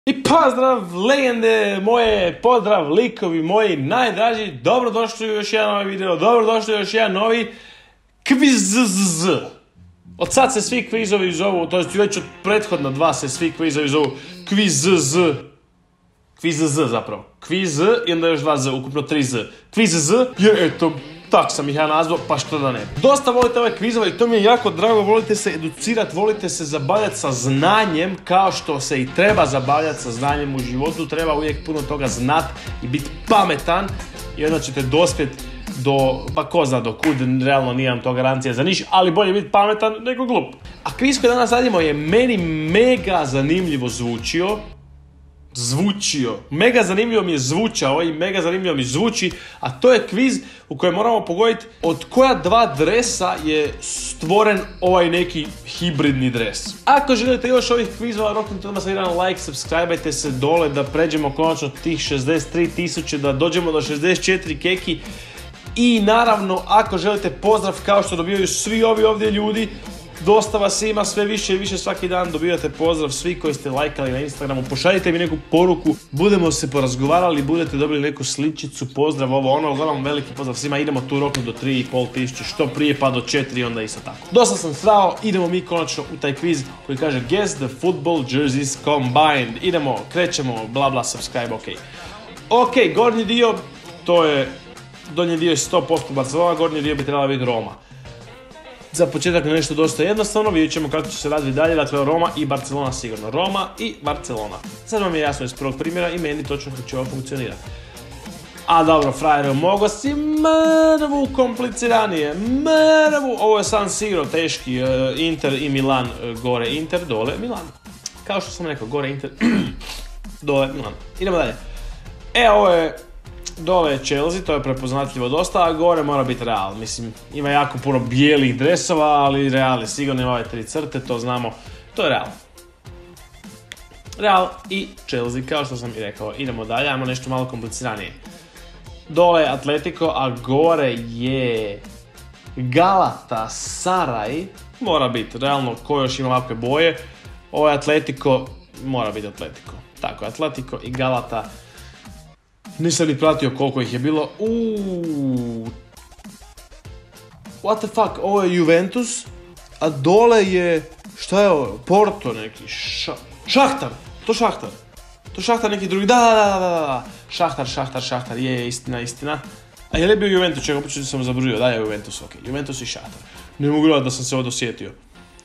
I pozdrav legende moje, pozdrav likovi moji najdraži, dobrodošli u još jedan novi video, dobrodošli u još jedan novi kviz. Od sad se svi kvizovi zovu, to je već od prethodna dva se svi kvizovi zovu kviz. Kviz zapravo. Kviz i onda još dva z, ukupno 3 z. Kviz jer eto, tak sam ih ja nazvao, pa što da ne. Dosta volite ove kvizove i to mi je jako drago, volite se educirati, volite se zabavljati sa znanjem, kao što se i treba zabavljati sa znanjem u životu, treba uvijek puno toga znat i biti pametan i onda ćete dospjeti do, pa ko zna do kud, realno nijem to garancija za niš, ali bolje biti pametan nego glup. A kviz koji danas radimo je meni mega zanimljivo zvučio, mega zanimljivo mi je zvučao i mega zanimljivo mi zvuči, a to je kviz u kojem moramo pogoditi od koja dva dresa je stvoren ovaj neki hibridni dres. Ako želite još ovih kvizova, roknite odmah sa jedan like, subscribeajte se dole da pređemo konačno tih 63.000, da dođemo do 64 keki. I naravno, ako želite pozdrav kao što dobivaju svi ovi ovdje ljudi, dosta vas ima, sve više i više svaki dan dobivate pozdrav, svi koji ste lajkali na Instagramu, pošaljite mi neku poruku, budemo se porazgovarali, budete dobili neku sličicu, pozdrav, ovo ono, uglavnom veliki pozdrav svima, idemo tu roknu do 3.500, što prije pa do 4, onda isto tako. Dosta sam strao, idemo mi konačno u taj kviz koji kaže Guess the football jerseys combined. Idemo, krećemo, bla bla, subscribe, ok. Ok, gornji dio, to je, donji dio je 100% Barcelona, gornji dio bi trebala biti Roma. Za početak nešto dosta jednostavno, vidjet ćemo kako će se razviti dalje, dakle Roma i Barcelona sigurno. Roma i Barcelona. Sad vam je jasno iz prvog primjera i meni točno kako će ovo funkcionirati. A dobro, frajere, mogo si mrvu kompliciranije, mrvu. Ovo je San Siro, teški, Inter i Milan, gore Inter, dole Milan. Kao što sam rekao, gore Inter, dole Milan. Idemo dalje. Ovo je... Dole je Chelsea, to je prepoznatljivo dosta, a gore mora biti Real. Mislim, ima jako puno bijelih dresova, ali Real je sigurno, ima ove 3 crte, to znamo. To je Real. Real i Chelsea, kao što sam i rekao. Idemo dalje, ajmo nešto malo kompliciranije. Dole je Atletico, a gore je Galatasaray. Mora biti, realno, ko još ima ovakve boje. Ovo je Atletico, mora biti Atletico. Tako, Atletico i Galata. Nisam ni pratio koliko ih je bilo. What the fuck, ovo je Juventus, a dole je, šta je ovo, Porto neki, Šahtar, to Šahtar. To Šahtar neki drugi, da. Šahtar, je istina. A je li bio Juventus, čega početi sam zabrujio, da je Juventus, ok, Juventus i Šahtar. Ne mogu gledati da sam se ovo dosjetio.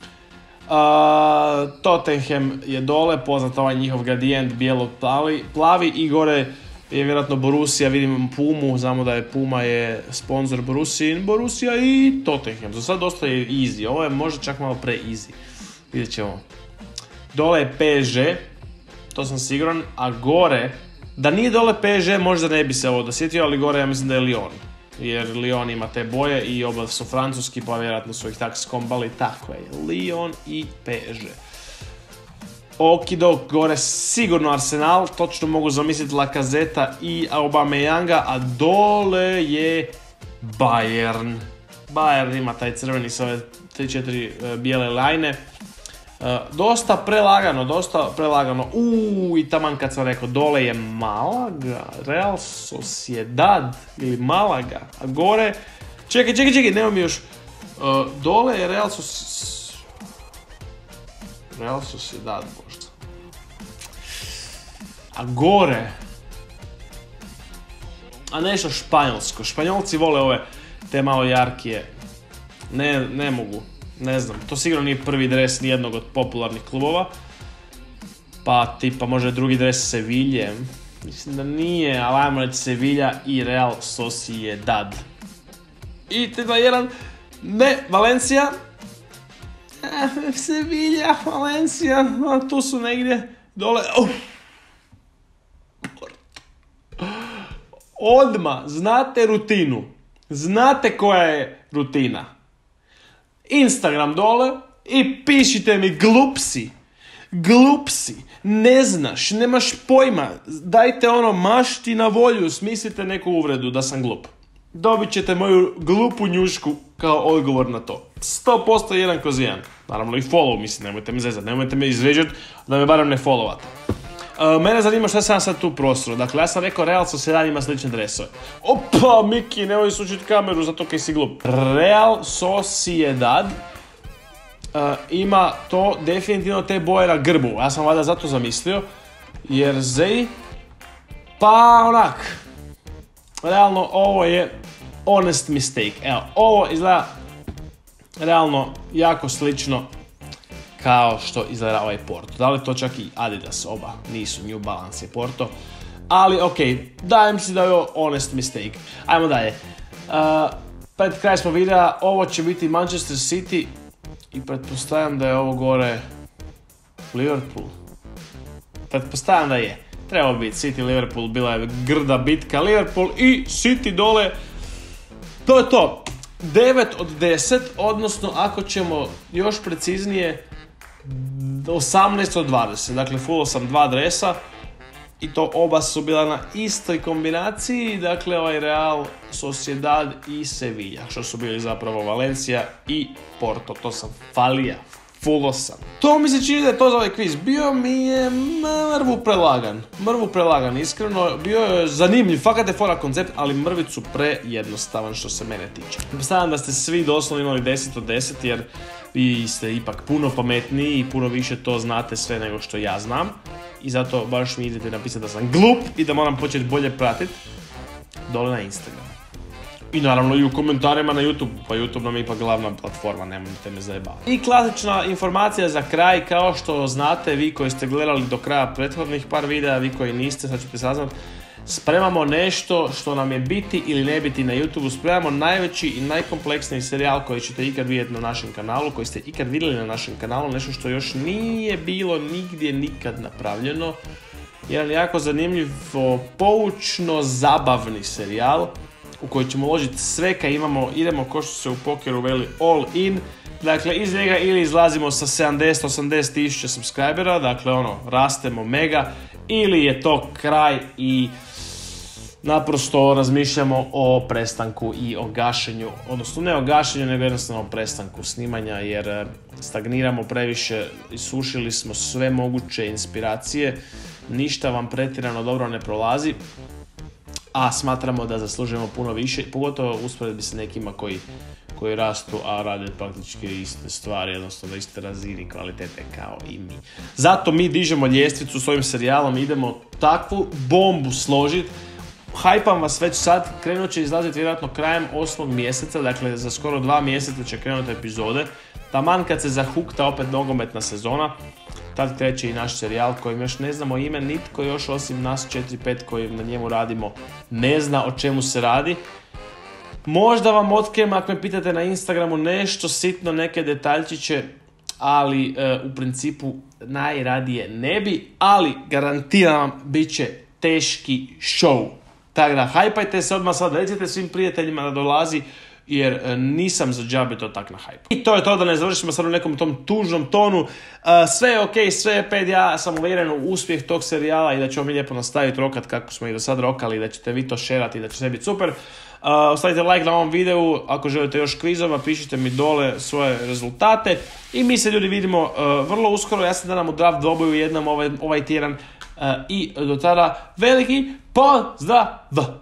Tottenham je dole, poznat ovaj njihov gradijent bijelo-plavi i gore je vjerojatno Borussia, vidim Pumu, znamo da je Puma je sponsor Borussia i Tottenham. Za sad dosta je easy, ovo je možda čak malo pre easy. Vidjet ćemo. Dole je PSG, to sam siguran, a gore, da nije dole PSG možda ne bi se ovo dosjetio, ali gore ja mislim da je Lyon. Jer Lyon ima te boje i oba su francuski, pa vjerojatno su ih tak skombali, tako je, Lyon i PSG. Okidok, gore sigurno Arsenal, točno mogu zamisliti Lacazette i Aubameyanga, a dole je Bayern. Bayern ima taj crveni sa ove 3-4 bijele lajne. Dosta prelagano. I taman kad sam rekao, dole je Malaga, Real Sociedad ili Malaga, a gore... Čekaj, nemam mi još... Dole je Real Sociedad možda. A gore... A nešto španjolsko. Španjolci vole ove te malo jarkije. Ne mogu. Ne znam. To sigurno nije prvi dres nijednog od popularnih klubova. Pa tipa možda drugi dres Sevilla. Mislim da nije, ali ajmo reći Sevilla i Real Sociedad. I 3-2-1. Ne, Valencia. Sevilla, Valencia, tu su negdje dole. Odmah, znate rutinu. Znate koja je rutina. Instagram dole i pišite mi glupsi, ne znaš, nemaš pojma, dajte ono mašti na volju, smislite neku uvredu da sam glup. Dobit ćete moju glupu njušku kao odgovor na to. 100% 1/1. Naravno i follow, mislim, nemojte me zezati, nemojte me izvređati da me barem ne followate. Mene zanima što sam sad tu prostoru. Dakle, ja sam rekao Real Sociedad ima slične dresove. Opa, Miki, nemoj sučiti kameru zato kaj si glup. Real Sociedad ima to definitivno te boje na grbu. Ja sam valjda zato zamislio. Jersey, pa onak. Realno ovo je honest mistake. Evo, ovo izgleda realno jako slično kao što izgleda ovaj Porto. Da li to čak i Adidas, oba nisu, New Balance i Porto. Ali ok, dajem si da je ovo honest mistake. Ajmo dalje. Pred kraj smo videa, ovo će biti Manchester City i pretpostavljam da je ovo gore Liverpool. Pretpostavljam da je. Trebao biti City Liverpool, bila je grda bitka. Liverpool i City dole. To je to. 9 od 10, odnosno ako ćemo još preciznije 18 od 20. Dakle, fullo sam 2 dresa i to oba su bila na istoj kombinaciji. Dakle, ovaj Real Sociedad i Sevilla, što su bili zapravo Valencia i Porto. To sam falija. Fullo sam. To mi se čini da je to za ovaj kviz. Bio mi je mrvu prelagan, iskreno. Bio je zanimljiv, fakat je fora koncept, ali mrvicu prejednostavan što se mene tiče. Predstavljam da ste svi doslovno imali 10 od 10, jer vi ste ipak puno pametniji i puno više to znate sve nego što ja znam. I zato baš mi idete napisati da sam glup i da moram početi bolje pratiti dole na Instagramu. I naravno i u komentarima na YouTube, pa YouTube nam je ipak glavna platforma, nemojte me zajebavati. I klasična informacija za kraj, kao što znate, vi koji ste gledali do kraja prethodnih par videa, vi koji niste, sad ćete saznat, spremamo nešto što nam je biti ili ne biti na YouTube, spremamo najveći i najkompleksniji serijal koji ćete ikad vidjeti na našem kanalu, koji ste ikad vidjeli na našem kanalu, nešto što još nije bilo nigdje nikad napravljeno. Jedan jako zanimljiv, poučno, zabavni serijal u koji ćemo uložiti sve kaj imamo, idemo ko što se u pokeru veli all in. Dakle, iz njega ili izlazimo sa 70-80 tisuća subscribera, dakle rastemo mega, ili je to kraj i naprosto razmišljamo o prestanku i o gašenju, odnosno ne o gašenju, nego jednostavno o prestanku snimanja, jer stagniramo previše, isušili smo sve moguće inspiracije, ništa vam pretjerano dobro ne prolazi, a smatramo da zaslužujemo puno više, pogotovo usporedbi sa nekima koji rastu, a rade praktički iste stvari, jednostavno na iste razini kvalitete kao i mi. Zato mi dižemo ljestvicu s ovim serijalom, idemo takvu bombu složiti. Hajpam vas već sad, krenut će izlaziti vjerojatno krajem 8. mjeseca, dakle za skoro 2 mjeseca će krenuti epizode. Taman kad se zahukta opet nogometna sezona, tad kreće i naš serijal kojim još ne znamo ime, nitko još osim nas 4-5 koji na njemu radimo ne zna o čemu se radi. Možda vam otkrijem ako me pitate na Instagramu nešto sitno, neke detaljčiće, ali u principu najradije ne bi, ali garantiram vam bit će teški show. Tako da hajpajte se odmah sad, recite svim prijateljima da dolazi, jer nisam za džabe to tak na hype. I to je to, da ne završimo sad u nekom tom tužnom tonu. Sve je ok, sve je pet, ja sam uvjeren u uspjeh tog serijala i da ćemo mi lijepo nastaviti rokat kako smo i do sad rokali, da ćete vi to šerati i da će sve biti super. Ostavite like na ovom videu, ako želite još kvizova, pišite mi dole svoje rezultate. I mi se ljudi vidimo vrlo uskoro, ja se nadam u draft dvoboju jednom ovaj tjedan. I do tada veliki pozdrav!